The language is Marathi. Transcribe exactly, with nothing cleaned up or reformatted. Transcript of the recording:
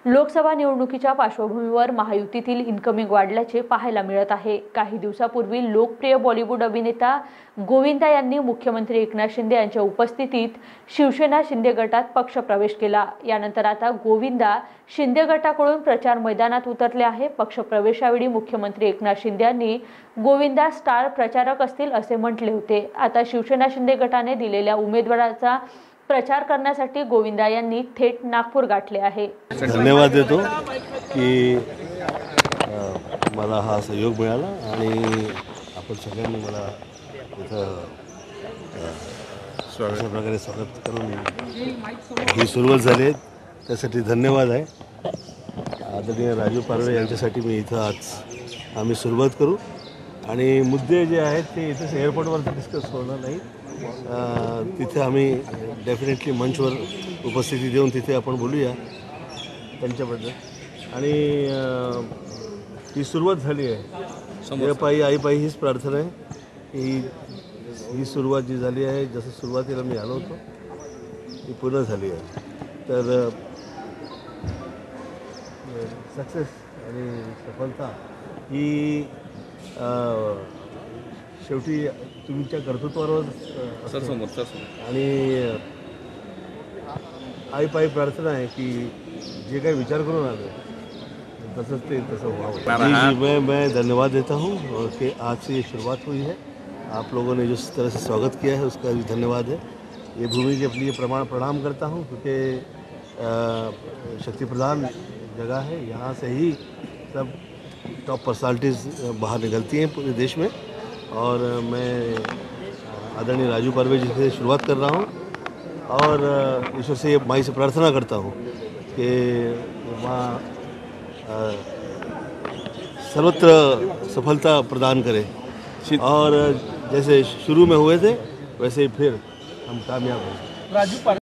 लोकसभा निवडणुकीच्या पार्श्वभूमीवर महायुतीतील इनकमिंग वाढल्याचे पाहायला मिळत आहे। काही दिवसापूर्वी लोकप्रिय बॉलिवूड अभिनेता गोविंदा यांनी मुख्यमंत्री एकनाथ शिंदे यांच्या उपस्थितीत शिवसेना शिंदे गटात पक्ष प्रवेश केला। यानंतर आता गोविंदा शिंदे गटाकडून प्रचार मैदानात उतरले आहे। पक्ष प्रवेशावेळी मुख्यमंत्री एकनाथ शिंदे यांनी गोविंदा स्टार प्रचारक असतील असे म्हटले होते। आता शिवसेना शिंदे गटाने दिलेल्या उमेदवाराचा प्रचार करण्यासाठी गोविंदा यांनी थेट नागपूर गाठले आहे। धन्यवाद देतो की मला हा सहयोग मिळाला आणि आपण सगळ्यांनी मला इथं अशा प्रकारे स्वागत करून ही सुरुवात झाली आहे, त्यासाठी धन्यवाद आहे। आदरणीय राजू पारवे यांच्यासाठी मी इथं आज आम्ही सुरुवात करू आणि मुद्दे जे आहेत ते इथं एअरपोर्टवरती डिस्कस होणार नाही, तिथे आम्ही डेफिनेटली मंचवर उपस्थिती देऊन तिथे आपण बोलूया त्यांच्याबद्दल। आणि ही सुरुवात झाली आहे, पायी आई पायी हीच प्रार्थना आहे की ही सुरुवात जी झाली आहे, जसं सुरुवातीला मी आलो होतो ती पूर्ण झाली आहे। तर सक्सेस आणि सफलता ही शेवटी तुमच्या कर्तृत्वावर आणि आई पायी प्रार्थना आहे की जे काही विचार करून आलो तसंच ते तसं व्हावं। मैं मैं धन्यवाद देता हूँ कि आज से ये शुरुआत हुई है, आप लोगों ने जिस तरह से स्वागत किया है उसका भी धन्यवाद है। ये भूमि के लिए प्रमाण प्रणाम करता हूँ क्योंकि शक्ति प्रधान जगह है, यहाँ से ही सब टॉप पर्सनालिटीज़ बाहर निकलती हैं पूरे देश में। और मैं आदरणीय राजू पारवे जी से शुरुआत कर रहा हूँ और ईश्वर से माई से प्रार्थना करता हूँ कि वहाँ सर्वत्र सफलता प्रदान करे और जैसे शुरू में हुए थे वैसे ही फिर हम कामयाब हों।